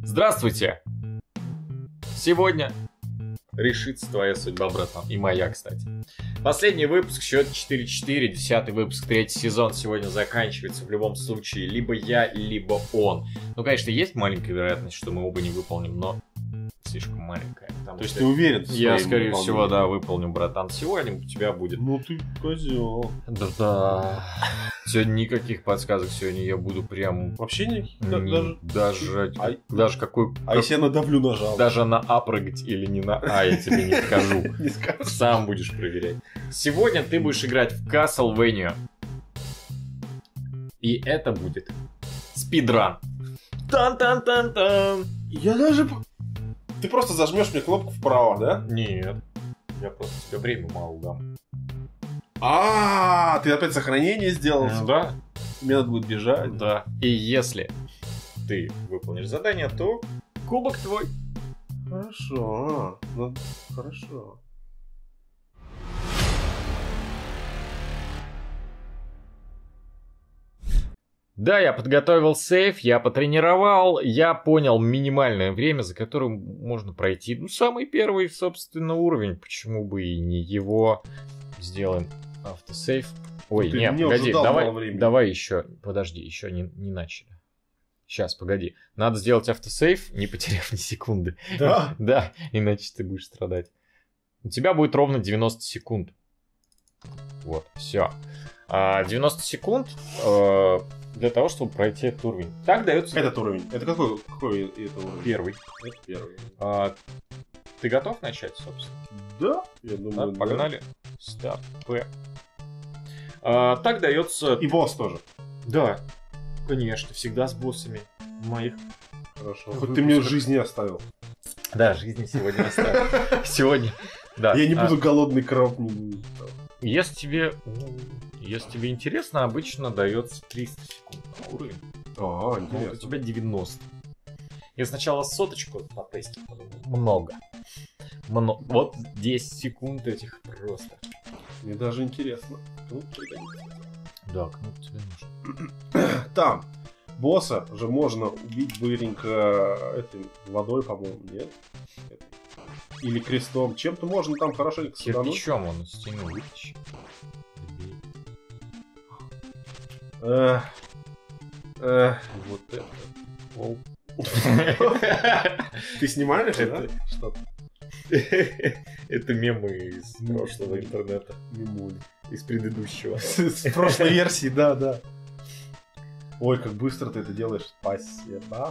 Здравствуйте! Сегодня решится твоя судьба, братан. И моя, кстати. Последний выпуск, счет 4-4, 10-й выпуск, 3-й сезон сегодня заканчивается в любом случае. Либо я, либо он. Ну, конечно, есть маленькая вероятность, что мы оба не выполним, но слишком маленькая. То есть ты уверен? Я, скорее всего, да, выполню, братан. Сегодня у тебя будет... Ну ты козел. Да. Сегодня никаких подсказок, сегодня я буду прям... Вообще не? Даже какой... А если я надавлю нажал? Даже на А прыгать или не на А, я тебе не скажу. Сам будешь проверять. Сегодня ты будешь играть в Castlevania. И это будет спидран. Тан-тан-тан-тан. Я даже... Ты просто зажмешь мне кнопку вправо, да? Нет. Я просто тебе время мало дам. Ты опять сохранение сделал? Да. Мне надо будет бежать. Да. И если ты выполнишь задание, то кубок твой. Хорошо. Ну, хорошо. Да, я подготовил сейф, я потренировал, я понял минимальное время, за которым можно пройти, ну, самый первый, собственно, уровень. Почему бы и не его? Сделаем автосейв. Ой, Ты нет, погоди, давай еще, подожди, еще не начали. Сейчас, погоди. Надо сделать автосейв, не потеряв ни секунды. Да? Да, иначе ты будешь страдать. У тебя будет ровно 90 секунд. Вот, все. 90 секунд для того, чтобы пройти этот уровень. Так дается... Этот уровень. Это какой это уровень? Первый. Это первый. Ты готов начать, собственно? Да, я думаю, да. Погнали. Старт. П. Так дается... И босс тоже. Да, конечно, всегда с боссами моих. Хорошо. Хоть ты мне жизни оставил. Да, жизни сегодня оставил. Сегодня, да. Я не буду голодный краб, не буду. Если тебе интересно, обычно дается 300 секунд на уровень. Интересно. Вот у тебя 90. Я сначала соточку потестил, много. Вот 10 секунд этих просто. Мне даже интересно. Да, кнут тебе нужен. Там босса же можно убить быренько этой водой, по-моему, нет? Или крестом. Чем-то можно там хорошенько садануть. Кирпичом он из стены вытащит. Вот это. Ты снимаешь это? Что-то? Это мемы из прошлого интернета. Мемули. Из предыдущего. С прошлой версии, да. Ой, как быстро ты это делаешь. Спасибо.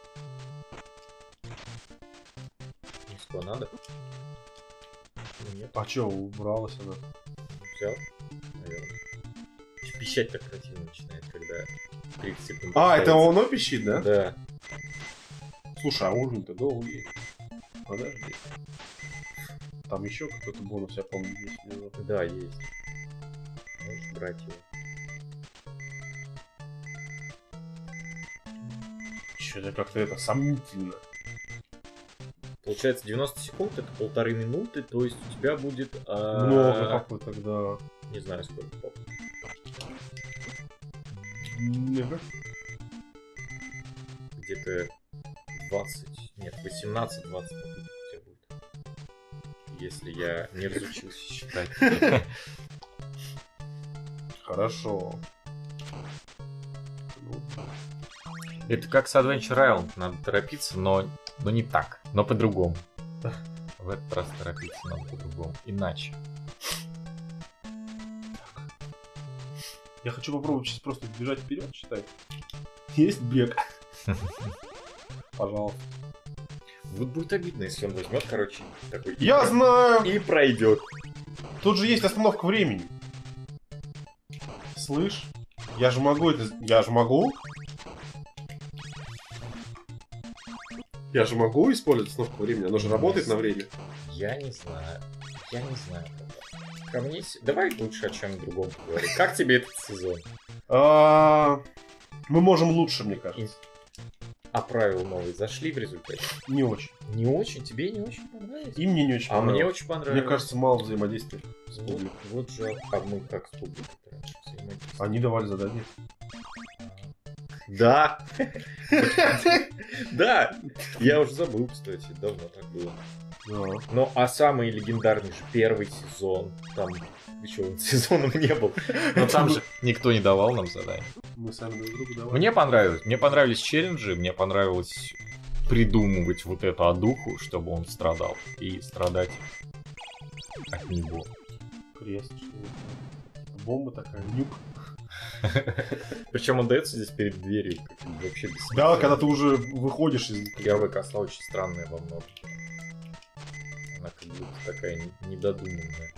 Что надо? Нет. А чё, убралась она? Взял, наверное. Пищать так противно начинает, когда 30 секунд. Это оно пищит, да? Да. Слушай, а уровень-то долгий. Подожди. Там еще какой-то бонус, я помню, есть. Да, есть. Можешь брать его. Что-то как-то это сомнительно. Получается, 90 секунд это 1,5 минуты, то есть у тебя будет... Много какой тогда. Не знаю, сколько. Где-то 20... Нет, 18-20 попыток у тебя будет. Если я не разучился считать. Хорошо. Это как с Adventure Island. Надо торопиться, но не так. Но по-другому. В этот раз торопиться надо по-другому. Иначе. Я хочу попробовать сейчас просто бежать вперед, считай. Есть бег. Пожалуйста. Вот будет обидно, если он возьмет, короче, такой... Я знаю! И пройдет. Тут же есть остановка времени. Слышь? Я же могу это... Я же могу использовать остановку времени. Оно же работает на время. Я не знаю. Ко мне... Давай лучше о чем-нибудь другом поговорим. Как тебе этот сезон? Мы можем лучше, мне кажется. А правила новые зашли в результате? Не очень. Не очень? Тебе не очень понравилось? И мне не очень понравилось. Мне очень понравилось. Мне кажется, мало взаимодействия с публикой. Вот жалко. А мы как с публикой взаимодействуем? Они давали задание. Да. Да. Я уже забыл, кстати. Давно так было. Ну, а самый легендарный же первый сезон. Там еще сезоном не был. Но там же никто не давал нам задания. Мы сами друг другу давали. Мне понравилось. Мне понравились челленджи. Мне понравилось придумывать вот это духу, чтобы он страдал. И страдать от него. Крест, что это? Бомба такая, нюк. Причем он дается здесь перед дверью. Вообще без Да, когда ты уже выходишь из... Первая косла очень странная во многом. Она как будто такая недодуманная.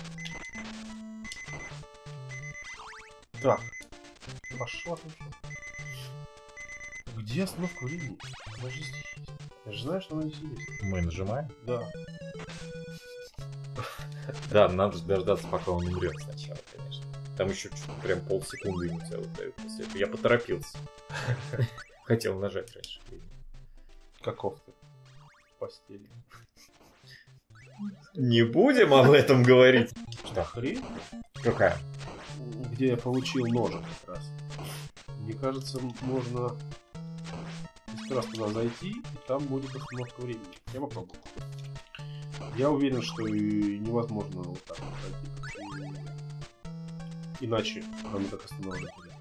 Так. Пошла ты. Где остановка времени? Она же здесь есть. Я же знаю, что она здесь есть. Мы нажимаем? Да. Да, надо дождаться, пока он умрет сначала, конечно. Там еще что-то прям полсекунды ему целых дают после этого. Я поторопился. Хотел нажать раньше. Каков ты? В постели. Не будем об этом говорить. Что, хрень? Какая? Где я получил ножик как раз. Мне кажется, можно несколько раз туда зайти, и там будет остановка времени. Я попробую. Я уверен, что и невозможно вот так вот пройти. Иначе, кроме как останавливать время.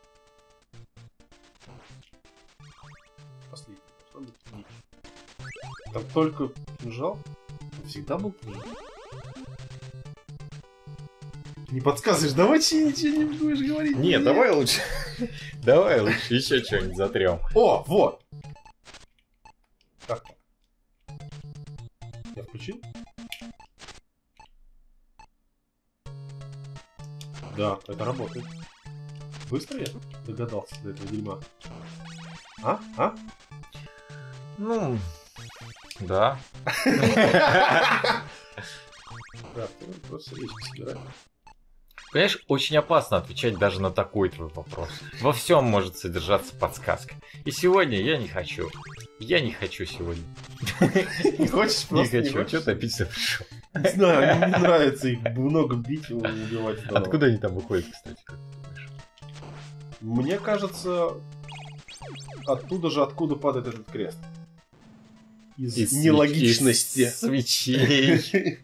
Последний. Что быть дичь? Там только кинжал? Всегда был кинжал? Не подсказываешь, давай ничего не будешь говорить. Нет, давай лучше. Давай лучше еще что-нибудь затрем. О, вот! Как так? Я включил? Да, это работает. Быстро я догадался до этого дерьма. А? А? Ну, да. Да, ты просто речку собираешь. Понимаешь, очень опасно отвечать даже на такой твой вопрос. Во всем может содержаться подсказка. И сегодня я не хочу. Я не хочу сегодня. Не хочешь просто? Не хочу. Что ты опять пришел? Не знаю, мне не нравится их много бить и убивать. Откуда они там выходят, кстати, как ты думаешь? Мне кажется, оттуда же, откуда падает этот крест. Из нелогичности. Из свечей.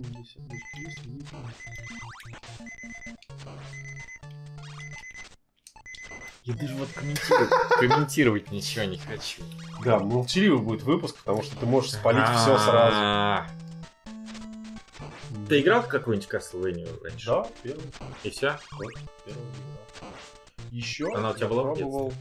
Я даже вот комментировать ничего не хочу. Да, молчаливый будет выпуск, потому что ты можешь спалить все сразу. Ты играл в какую-нибудь Castlevania раньше? Да, первый. И все? Вот, первый играл. Еще она у тебя была в пробовал.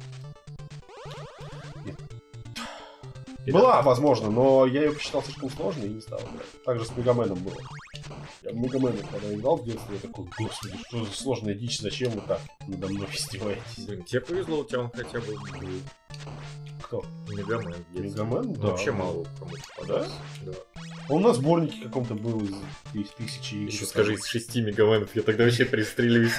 Была, возможно, но я ее посчитал слишком сложной и не стал играть. Так же с Мегаменом было. Я в Мегамена, когда играл в детстве, я такой, господи, что за сложная дичь, зачем вы так надо мной издеваетесь? Блин, тебе повезло, у тебя он хотя бы был. Кто? Мегамен. Мегамен? Да. Вообще мало кому попадался. Да? Он у нас в сборнике каком-то был из тысячи игр. Еще скажи, из 6 Мегаменов, я тогда вообще пристреливаюсь.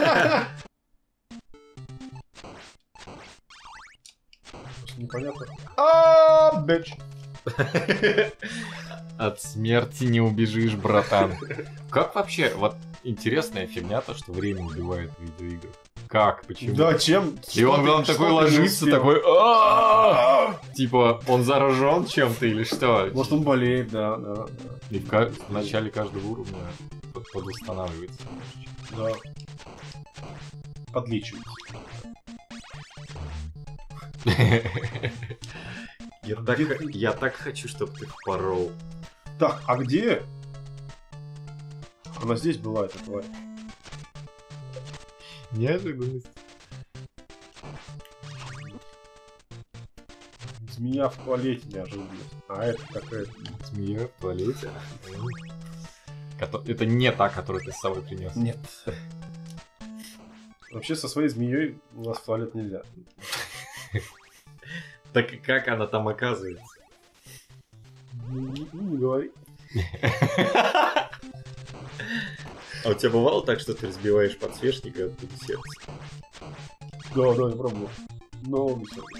Непонятно. А, бэч. От смерти не убежишь, братан. Как вообще, вот интересная фигня то, что время убивает в видеоиграх. Как? Почему? Да, чем? И он, главное, такой ложится, такой... Типа, он заражен чем-то или что? Может, он болеет, да. И в начале каждого уровня подустанавливается. Да. Подлечивается. Я так хочу, чтобы ты впорол. Так, а где? Она здесь была, эта тварь. Неожиданность. Змея в туалете, неожиданность. А это какая-то... Змея в туалете? Это не та, которую ты с собой принес. Нет. Вообще со своей змеей у нас в туалет нельзя. Так и как она там оказывается? Не говори. А у тебя бывало так, что ты разбиваешь подсвечник и оттуда сердце? Да, я пробовал. Но не все.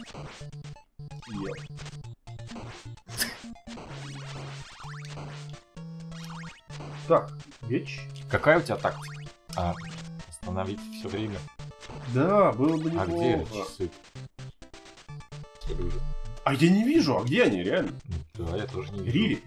Так, веч. Какая у тебя тактика? Остановить все время. Да, было бы неплохо. А где часы? А я не вижу, а где они, реально? Да, я тоже не вижу.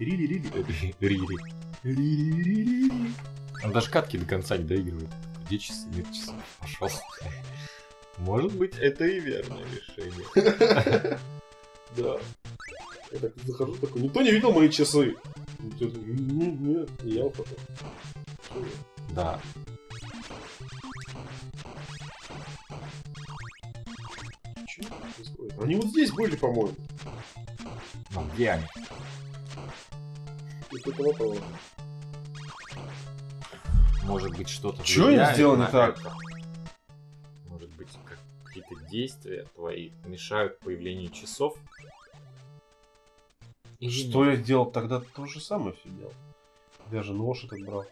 Рири. Он даже катки до конца не доигрывает. Где часы? Нет часов. Пошел. Может быть, это и верное решение. Да. Я так захожу, такой, никто не видел мои часы. Нет, и я ухожу. Да. Что происходит? Они вот здесь были, по-моему. Ну, где они? Вот это вопрос. Может быть, что-то Чё они влияет сделали на так? это? Может быть, какие-то действия твои мешают появлению часов? Или Что нет? я делал тогда? То же самое все делал. Даже нож этот брал.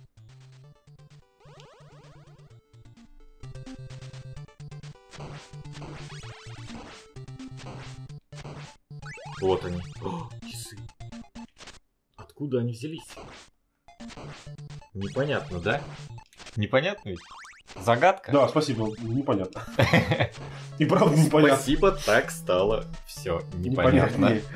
Вот они. О, часы. Откуда они взялись? Непонятно, да? Непонятно ведь? Загадка? Да, спасибо, непонятно. И правда непонятно. Спасибо, так стало все непонятно. Непонятнее.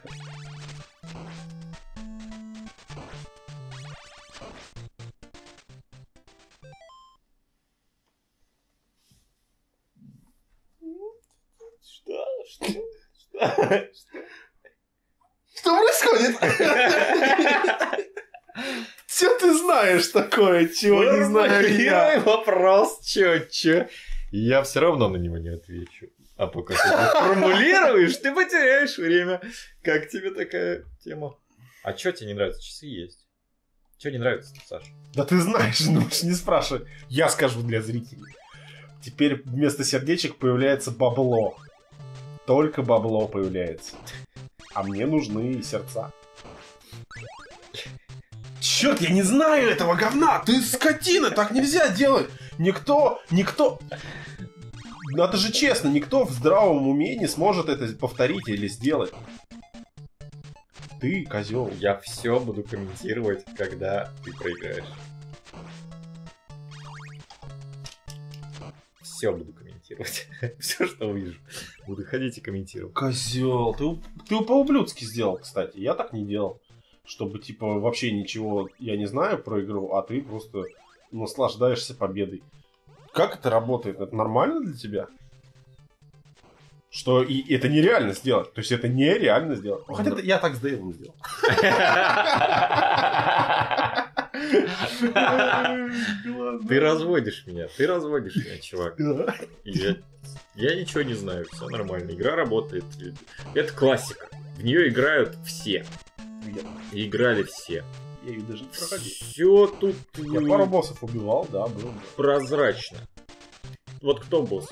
Что происходит? Что ты знаешь такое, чего не знаю я? Вопрос, чё? Я все равно на него не отвечу. А пока ты его формулируешь, ты потеряешь время. Как тебе такая тема? А чё тебе не нравится? Часы есть. Чё не нравится, Саша? Да ты знаешь, ну уж не спрашивай. Я скажу для зрителей. Теперь вместо сердечек появляется бабло. Только бабло появляется. А мне нужны сердца. Черт, я не знаю этого говна! Ты скотина, так нельзя делать! Никто... Это же честно, никто в здравом уме не сможет это повторить или сделать. Ты козел. Я все буду комментировать, когда ты проиграешь. Все буду комментировать. Все, что увижу. Буду ходить и комментировать. Козел. Ты по-ублюдски сделал, кстати. Я так не делал. Чтобы, типа, вообще ничего я не знаю про игру, а ты просто наслаждаешься победой. Как это работает? Это нормально для тебя? Что и это нереально сделать. То есть это нереально сделать. Ну, хотя я так с Дейлом сделал. Ты разводишь меня, чувак. Я ничего не знаю, все нормально. Игра работает. Это классика. В нее играют все. И играли все. Я ее даже не проходил. Все тут Я пару боссов убивал, да, было. прозрачно. Вот кто босс?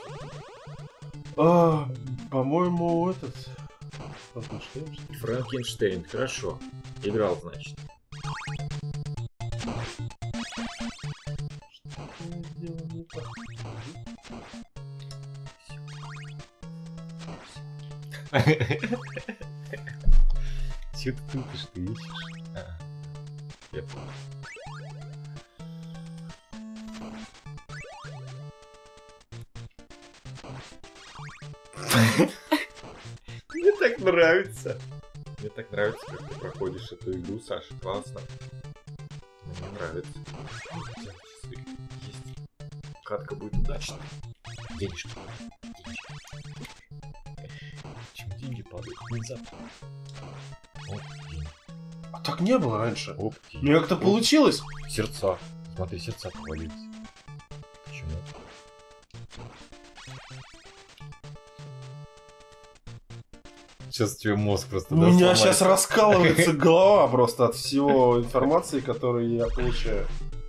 По-моему, этот... Франкенштейн, хорошо. Играл, значит. Чё ты тупишь, ты ищешь? Я понял. Мне так нравится. Мне так нравится, как ты проходишь эту игру, Саша. Классно. Мне нравится. Часы есть. Катка будет удачной. Денежки. Почему деньги падают? Внезапно. Оп, деньги. А так не было раньше. Оп, деньги. Ну как-то получилось. Сердца. Смотри, сердца повалились. Почему? Сейчас тебе мозг просто... У меня сейчас раскалывается голова просто от всего информации, которую я получаю.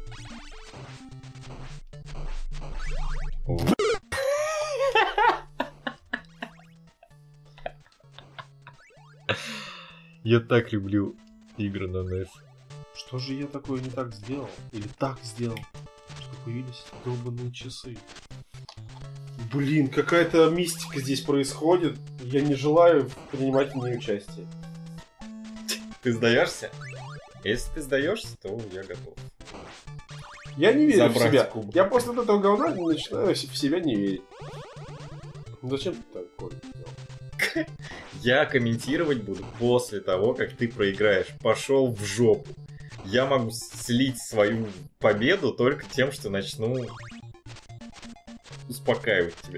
Я так люблю игры на NES. Что же я такое не так сделал? Или так сделал, что появились долбаные часы? Блин, какая-то мистика здесь происходит. Я не желаю принимать в ней участие. Ты сдаешься? Если ты сдаешься, то я готов. Я не верю в Забрать себя. кубок. Я после этого говна начинаю в себя не верить. Ну зачем ты такое сделал? Я комментировать буду после того, как ты проиграешь. Пошел в жопу. Я могу слить свою победу только тем, что начну успокаивать тебя.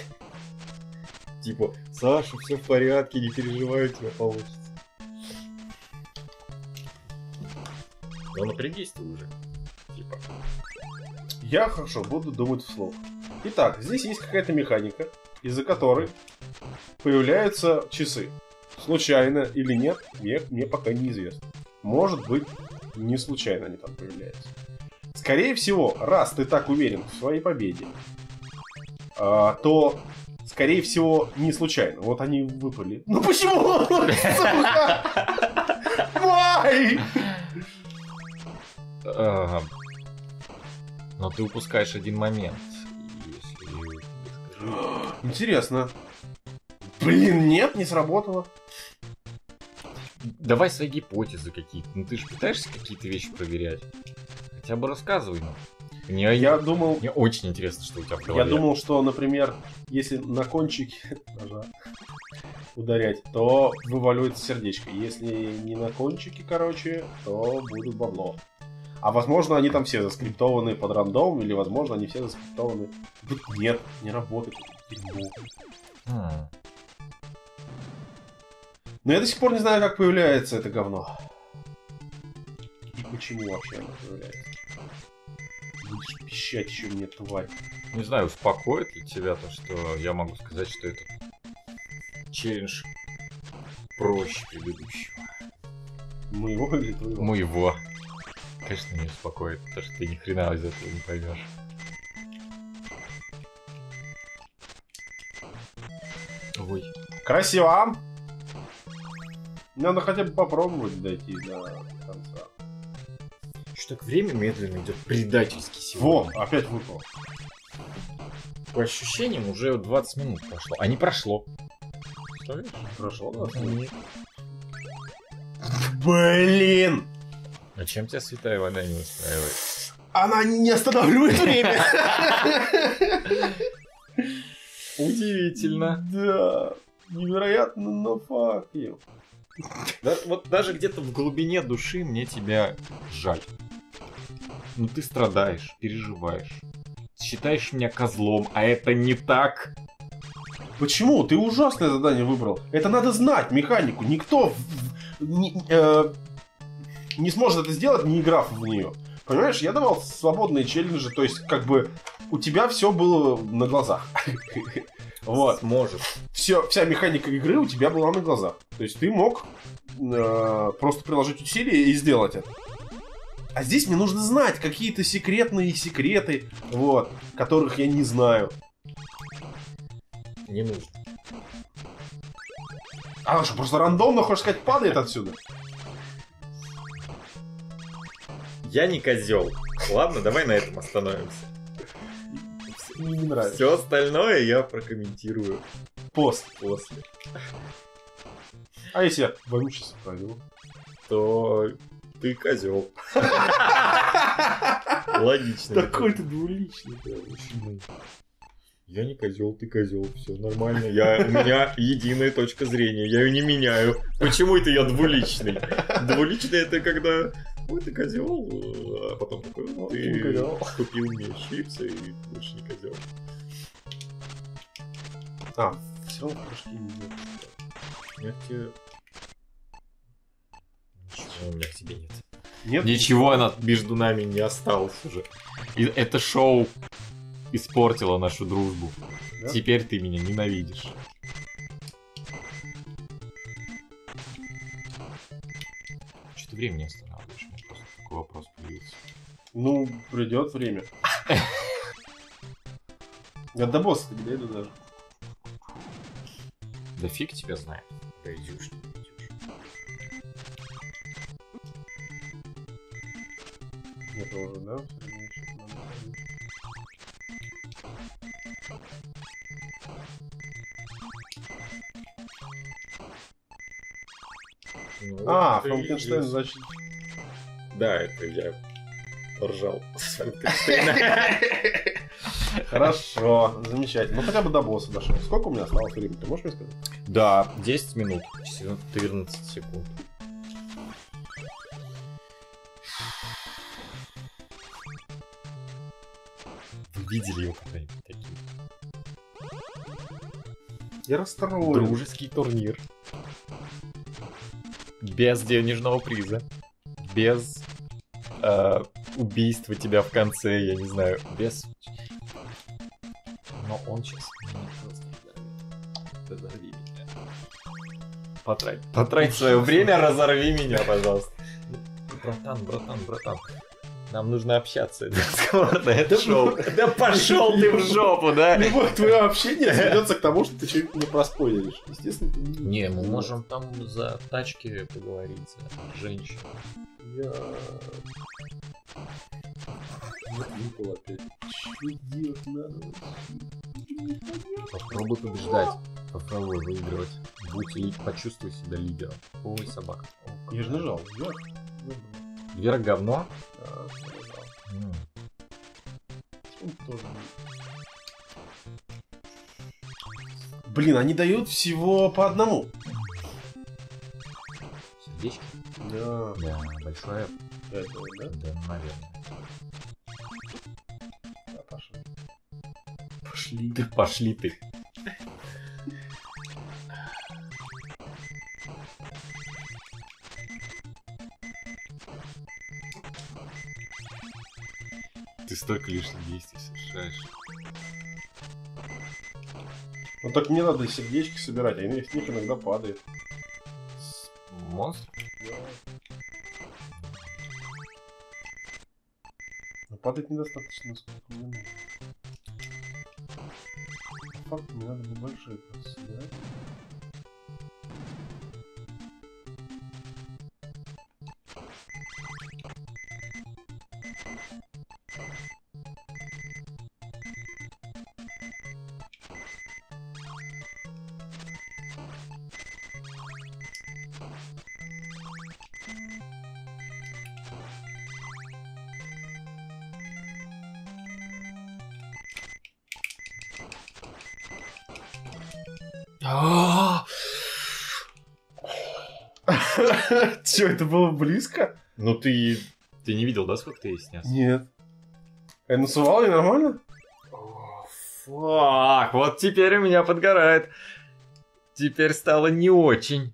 Типа, Саша, все в порядке, не переживай, у тебя получится. Ну напрягись ты уже. Типа. Я хорошо буду думать вслух. Итак, здесь есть какая-то механика, из-за которой появляются часы. Случайно или нет, мне пока неизвестно. Может быть, не случайно они там появляются. Скорее всего, раз ты так уверен в своей победе, то, скорее всего, не случайно. Вот они выпали. Ну почему? Why? Но ты упускаешь один момент. Интересно. Блин, нет, не сработало. Давай свои гипотезы какие-то. Ну ты же пытаешься какие-то вещи проверять. Хотя бы рассказывай нам. Я думал... Мне очень интересно, что у тебя в голове. Я думал, что, например, если на кончике ножа ударять, то вываливается сердечко. Если не на кончике, короче, то будет бабло. А возможно, они там все заскриптованы под рандом, или возможно, они все заскриптованы... Нет, не работает. Но я до сих пор не знаю, как появляется это говно. И почему вообще оно появляется. Будешь пищать еще мне, тварь. Не знаю, успокоит ли тебя то, что я могу сказать, что этот челлендж проще предыдущего. Моего или твоего? Моего. Конечно, не успокоит, потому что ты ни хрена из этого не поймешь. Ой. Красиво! Надо хотя бы попробовать дойти до конца. Что так время медленно идет предательски сегодня. Во, опять выпал. По ощущениям уже 20 минут прошло. А не прошло. Представляешь? Прошло 20 минут. Нет. Блин! А чем тебя святая вода не устраивает? Она не останавливает время. Удивительно. Да. Невероятно, но fuck you. Вот даже где-то в глубине души мне тебя жаль. Ну ты страдаешь, переживаешь. Считаешь меня козлом, а это не так. Почему? Ты ужасное задание выбрал. Это надо знать, механику. Никто не сможет это сделать, не играв в нее. Понимаешь, я давал свободные челленджи, то есть как бы у тебя все было на глазах. Вот. Сможет. Вся механика игры у тебя была на глазах. То есть ты мог просто приложить усилия и сделать это. А здесь мне нужно знать какие-то секретные секреты, вот, которых я не знаю. Не нужно. А что, просто рандомно, хочешь сказать, падает отсюда? Я не козел. Ладно, давай на этом остановимся. Мне не нравится. Все остальное я прокомментирую После. А если я вонючий сохраню? То ты козел. Логично. Такой ты двуличный. Я не козел, ты козел, все нормально. У меня единая точка зрения, я ее не меняю. Почему это я двуличный? Двуличный это когда ты козел, а потом такой, ты купил мне чипсы и больше не козел. Все равно прошли не Я к тебе... Ничего у меня к тебе нет. Нет? Ничего между нами не осталось уже. И это шоу испортило нашу дружбу. Да? Теперь ты меня ненавидишь. Что ты время не останавливаешь? У меня просто такой вопрос появился. Ну, придет время. Я до босса не дойду даже. Да фиг тебя знает. Дойдешь, не дойдешь. Это уже, да? Ну, Франкенштейн, значит... Да, это я ржал с Франкенштейна. Хорошо, замечательно. Ну хотя бы до босса дошел. Сколько у меня осталось времени, ты можешь мне сказать? Да, 10 минут, 14 секунд. Вы видели его когда-нибудь такие? Я расстроен. Дружеский турнир. Без денежного приза. Без убийства тебя в конце, я не знаю. Без... Но он сейчас... Разорви меня. Потрать свое время, разорви меня, пожалуйста. Братан. Нам нужно общаться. Это шоу. Да пошел ты в жопу, да? Любое твое общение сведется к тому, что ты что-нибудь не проспойлеришь. Естественно, ты Не, мы можем там за тачки поговорить, за женщин. Я... Выпал опять. Что делать надо? Попробуй побеждать. Попробуй выигрывать. Почувствуй себя лидером. Ой, собака. Я же нажал. Вверх говно? Да, нажал. Он тоже. Блин, они дают всего по одному. Сердечки? Да. Да, большое. Это, да? Да, наверное. Да, пошли. Пошли. Пошли ты. Ты столько лишних действий совершаешь. Ну так не надо сердечки собирать, а их иногда падает. Монстр? Да. Но падать недостаточно, сколько мне нужно. По факту мне надо бы большие просто собирать. Че, это было близко? Ну ты не видел, да, сколько ты снес? Нет. Насувал и нормально? Фак, вот теперь у меня подгорает. Теперь стало не очень.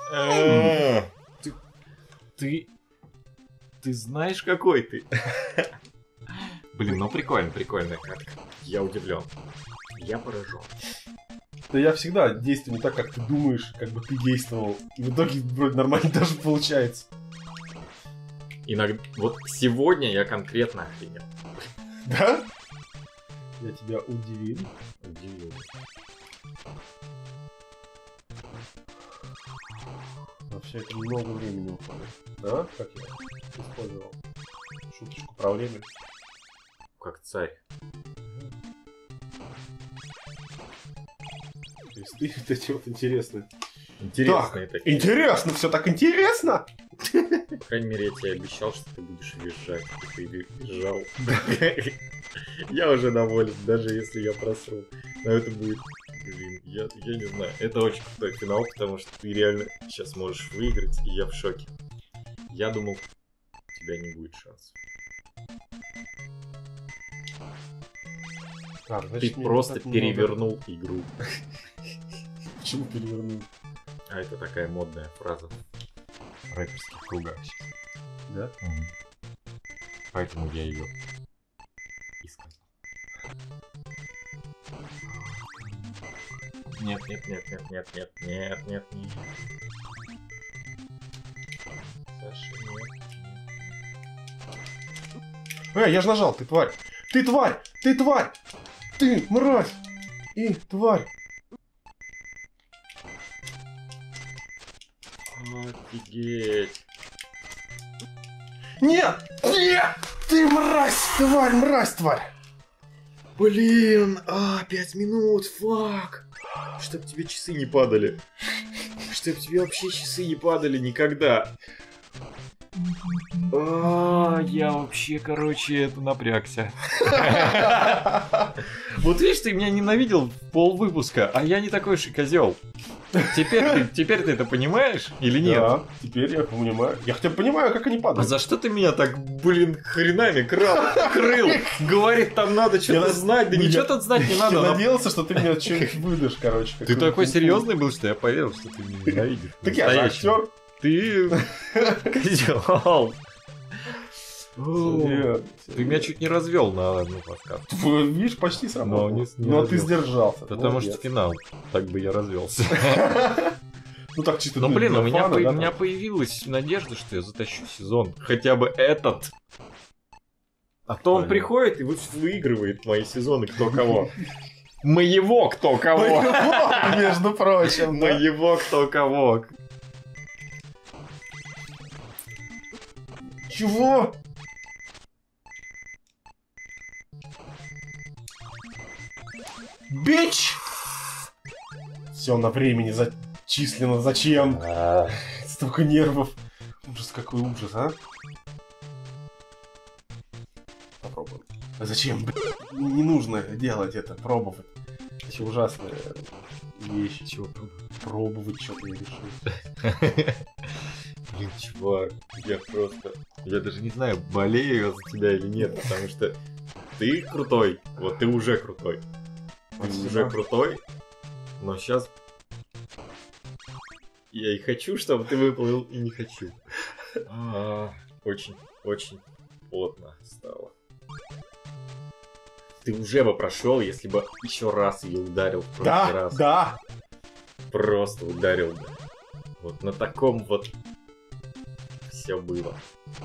Ты знаешь, какой ты? Блин, ну прикольная катка. Я удивлен. Я поражен. Да я всегда действую не так, как ты думаешь, как бы ты действовал. И в итоге вроде нормально даже получается. Иногда... Вот сегодня я конкретно охренел. Да? Я тебя удивил. Удивил. Вообще это много времени уходит. Да? Как я использовал шуточку про время. Как царь. Ты вот эти вот интересные. Интересные так, такие. Интересно, все так интересно! По крайней мере, я тебе обещал, что ты будешь визжать. И ты визжал. Я уже доволен, даже если я просру. Но это будет... Блин, я не знаю. Это очень крутой финал, потому что ты реально сейчас можешь выиграть, и я в шоке. Я думал, у тебя не будет шансов. Так, Ты просто перевернул игру. Почему перевернул? А это такая модная фраза в рэперских кругах сейчас. Да? Угу. Поэтому я ее и сказал. Нет. Саша, нет. Я же нажал, ты тварь! Ты тварь! Ты тварь! Ты мразь! И тварь! Офигеть! Нет! Нет! Ты мразь! Тварь! Блин! 5 минут! Фак! Чтоб тебе часы не падали. Чтоб тебе вообще часы не падали никогда. Я вообще, это напрягся. Вот видишь, ты меня ненавидел пол выпуска, а я не такой же козел. Теперь ты это понимаешь или нет? Да, теперь я понимаю. Я хотя бы понимаю, как они А падают. за что ты меня так, блин, хренами крыл? Говорит, там надо что-то знать. Да ничего тут знать не Я надо. надеялся, что ты мне что-нибудь выдашь, короче. Ты такой серьезный был, что я поверил, что ты меня ненавидишь. Так я же актер. Ты козел. Нет. Ты меня чуть не развел на одну подсказку. Видишь, почти сработал. Не Но ты развел. сдержался. Потому что финал. Так бы я развелся. Ну так чисто. Ну блин, для у меня фана, да, у меня там. появилась надежда, что я затащу сезон. Хотя бы этот. А то он Понятно. приходит и выигрывает мои сезоны кто кого. Моего кто кого. Между прочим, да. Моего кто кого. Чего? Бич! Все на времени зачислено. Зачем? Столько нервов. Ужас, какой ужас, а? Попробуем. А зачем? Не нужно делать это, пробовать. Это ужасная вещь. Чего? Пробовать что-то я решил. Блин, чувак, я даже не знаю, болею я за тебя или нет, потому что ты крутой, вот ты уже крутой. Ты уже крутой, но сейчас я и хочу, чтобы ты выплыл, и не хочу. Очень, очень плотно стало. Ты уже бы прошел, если бы еще раз ее ударил в прошлый раз. Да. Просто ударил бы. Вот на таком вот все было.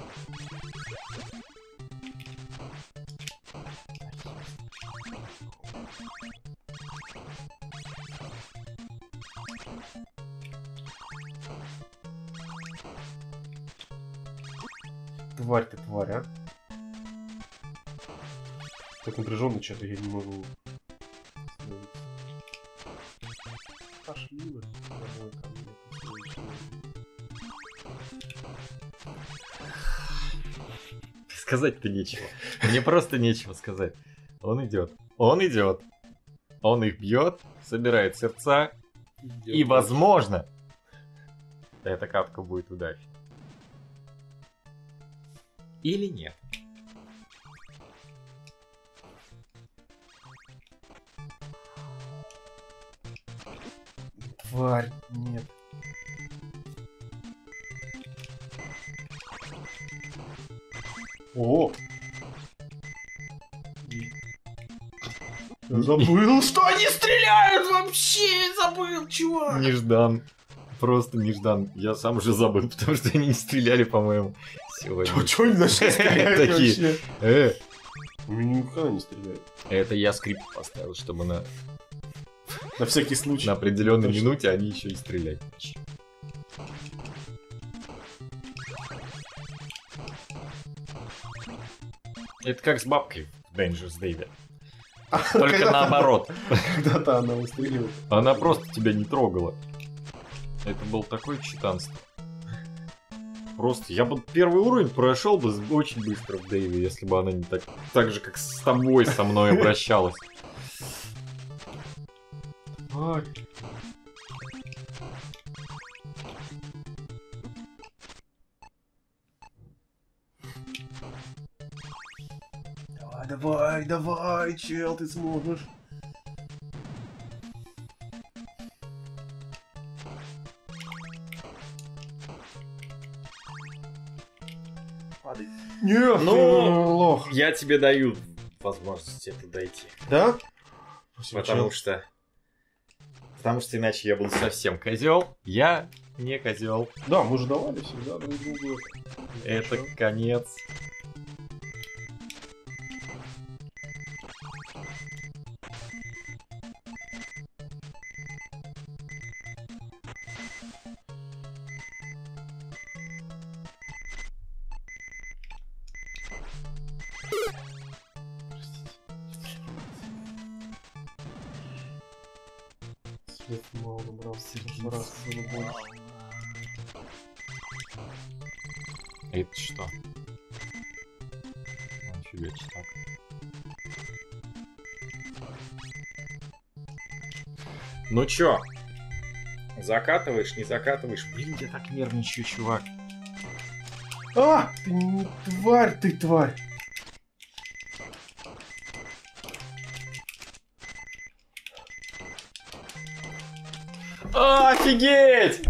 Тварь ты, тварь, а? Так напряженно что-то я не могу. Пошли вы. Домой ко мне. Сказать-то нечего. Мне просто нечего сказать. Он идет. Он идет. Он их бьет, собирает сердца. И, возможно, эта катка будет удачной. Или нет. Тварь, нет. О! Я забыл, что они стреляют вообще! Забыл, чувак! Неждан. Просто неждан. Я сам уже забыл, потому что они не стреляли, по-моему, сегодня. Чё они начали стрелять Такие. вообще? У меня никогда не стреляют. Это я скрипт поставил, чтобы на всякий случай. определенной Точно. минуте они еще и стрелять. Это как с бабкой в Dangerous David. Только Когда-то- наоборот. Когда-то она выстреливает. Она просто тебя не трогала. Это был такое читанство. Просто я бы первый уровень прошел бы очень быстро в Дэйве, если бы она не так же, как с тобой, со мной обращалась. Ай. Давай, чел, ты сможешь. Падай. Нет, Ну, лох. Я тебе даю возможность это дойти. Да? Потому что иначе я был совсем козел. Я не козел. Да, мы же давали всегда друг другу. Это конец. Свет мало набрал. Раз, больше. Это что? Нифига так. Ну чё? Закатываешь, не закатываешь. Блин, я так нервничаю, чувак. А, ты не тварь, ты тварь. Офигеть!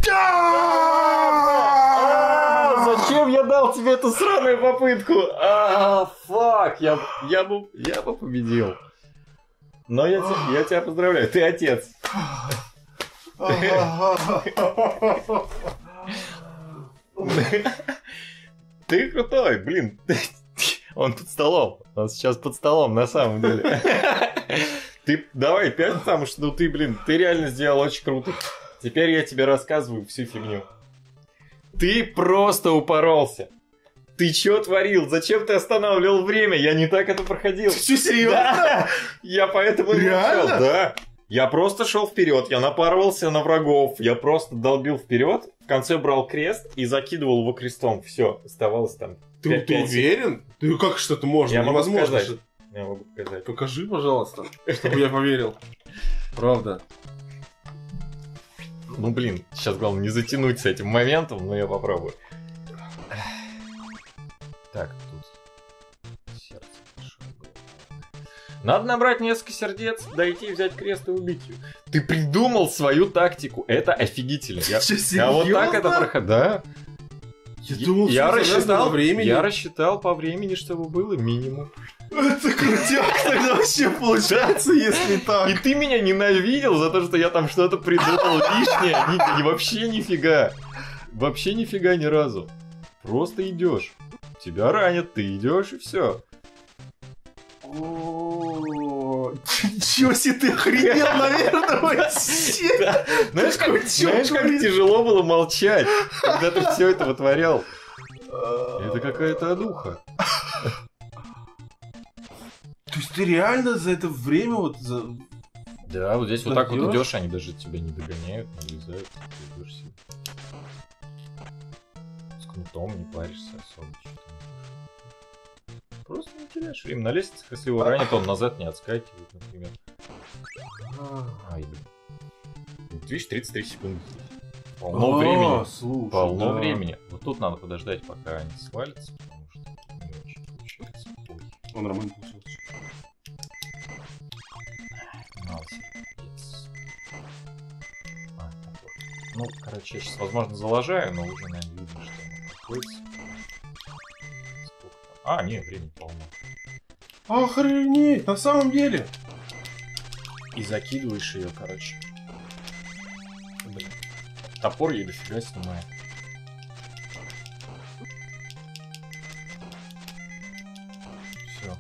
Зачем я дал тебе эту сраную попытку? Фак, я бы победил. Но я тебя поздравляю, ты отец. Ты крутой, блин. Он под столом. Он сейчас под столом, на самом деле. Ты давай, 5, потому что, ну ты, блин, ты реально сделал очень круто. Теперь я тебе рассказываю всю фигню. Ты просто упоролся. Ты чё творил? Зачем ты останавливал время? Я не так это проходил. Ты что, серьезно? Да. Я поэтому и молчал. Да. Я просто шел вперед, я напарывался на врагов, я просто долбил вперед, в конце брал крест и закидывал его крестом. Все, оставалось там. Ты уверен? Ты как что-то можно? Я могу Невозможно. сказать. Я могу показать. Покажи, пожалуйста, чтобы я поверил. Правда. Ну блин, сейчас главное не затянуть с этим моментом, но я попробую. Так, тут сердце большое было. Надо набрать несколько сердец, дойти, взять крест и убить ее. Ты придумал свою тактику, это офигительно. Я вот так это проходил. Да. Я думал, я рассчитал времени. Я рассчитал по времени, чтобы было минимум. Это крутяк тогда вообще получается, если так. И ты меня ненавидел за то, что я там что-то придумал лишнее. Вообще нифига. Вообще нифига ни разу. Просто идешь. Тебя ранят, ты идешь и все. Ничего себе, ты охренел, наверное, вообще. Знаешь, как тяжело было молчать, когда ты все это вытворял. Это какая-то одуха. То есть ты реально за это время вот... Да, вот здесь вот так вот идешь, они даже тебя не догоняют, не влезают, ты идешь себе. С кнутом не паришься особо. Просто не теряешь время. На лестницах, если его ранит, он назад не отскакивает, например. Ай, блин. Вот видишь, 33 секунды здесь. Полно времени. Слушай, полно времени. Вот тут надо подождать, пока они свалятся, потому что не очень получается. Он нормально получился. Ну, короче, я сейчас, возможно, заложаю, но уже, наверное, видно, что оно находится. Сколько там? Нет, времени полно. Охренеть, на самом деле. И закидываешь ее, короче. Блин. Топор ей дофига снимает. Все.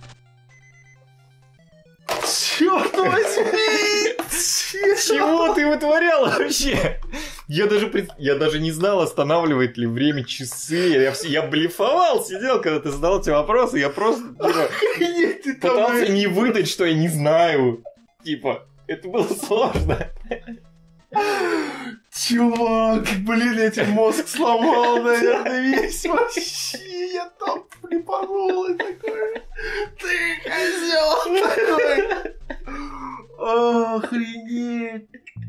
Черт возьми! Чего ты вытворял вообще? Я даже не знал, останавливает ли время часы. Я блефовал, сидел, когда ты задал эти вопросы. Я просто пытался не выдать, что я не знаю. Типа, это было сложно. Чувак, блин, я тебе мозг сломал, наверное, весь вообще. Я там припанул и такой... Ты козёл такой! Охренеть!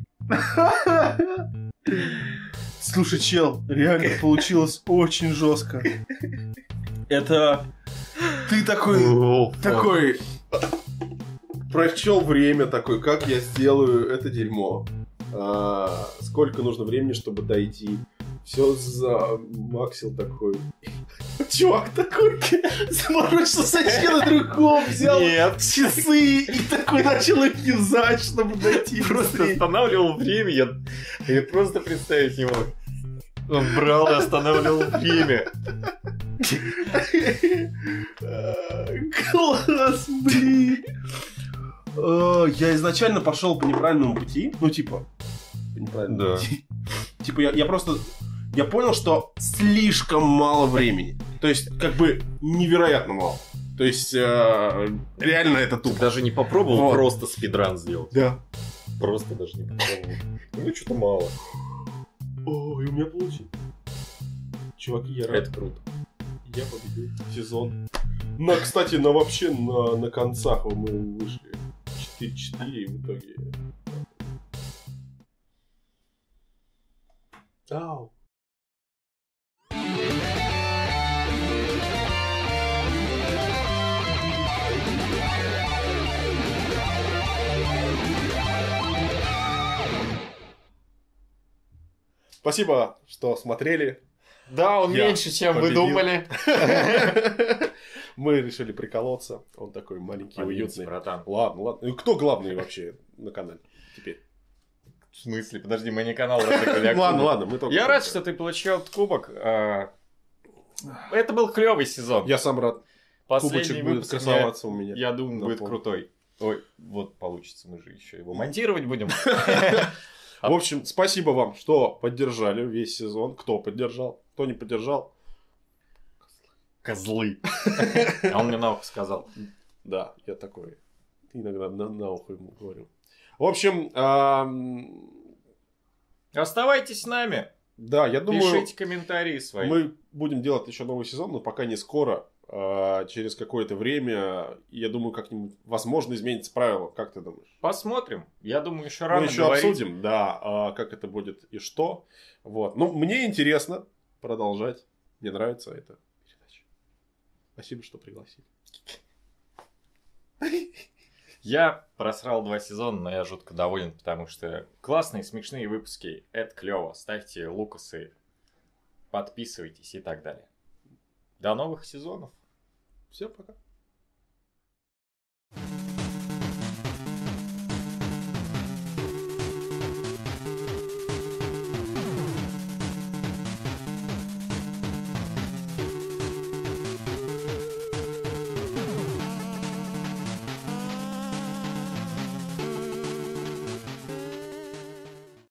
Слушай, чел, реально получилось очень жестко. Это... Ты такой... Прочел время такой, как я сделаю это дерьмо. Сколько нужно времени, чтобы дойти. Все замаксил такой. Чувак такой заморочился сначала на другом, взял часы и такой начал их юзать, чтобы дойти. Просто останавливал время, я просто представить не мог. Он брал и останавливал время. Класс, блин. Я изначально пошел по неправильному пути. Ну, типа, по неправильному пути. Типа, я просто... Я понял, что слишком мало времени. То есть, как бы, невероятно мало. То есть, реально это тупо. Ты даже не попробовал просто спидран сделать? Да. Просто даже не попробовал. Ну, что-то мало. О, и у меня получилось. Чуваки, я рад. Это круто. Я победил сезон. Кстати, вообще на концах мы вышли 4-4 и в итоге... 4-4. Ау. Спасибо, что смотрели. Да, он Я меньше, чем вы победил. думали. Мы решили приколоться. Он такой маленький, Поделись, уютный. братан. Ладно, ладно. И кто главный вообще на канале теперь? В смысле? Подожди, мы не канал разыграли, а Ладно, кубок. ладно. Мы только... Я рад, что ты получил этот кубок. Это был клевый сезон. Я сам рад. Последний Кубочек будет выпуск, красоваться у меня. я думаю, на будет полу. крутой. Ой, вот получится, мы же еще его монтировать будем. В общем, спасибо вам, что поддержали весь сезон. Кто поддержал, кто не поддержал. Козлы. А он мне на ухо сказал. Да, я такой иногда на ухо ему говорю. В общем, Оставайтесь с нами. да, я думаю, Пишите комментарии свои. мы будем делать еще новый сезон, но пока не скоро. Через какое-то время, я думаю, как-нибудь, возможно, изменится правило. Как ты думаешь? Посмотрим. Я думаю, еще рано Мы еще говорить. обсудим, да, как это будет и что. Вот. Ну, мне интересно продолжать. Мне нравится эта передача. Спасибо, что пригласили. Я просрал 2 сезона, но я жутко доволен, потому что классные, смешные выпуски. Это клево. Ставьте лукасы, подписывайтесь и так далее. До новых сезонов. Все, пока.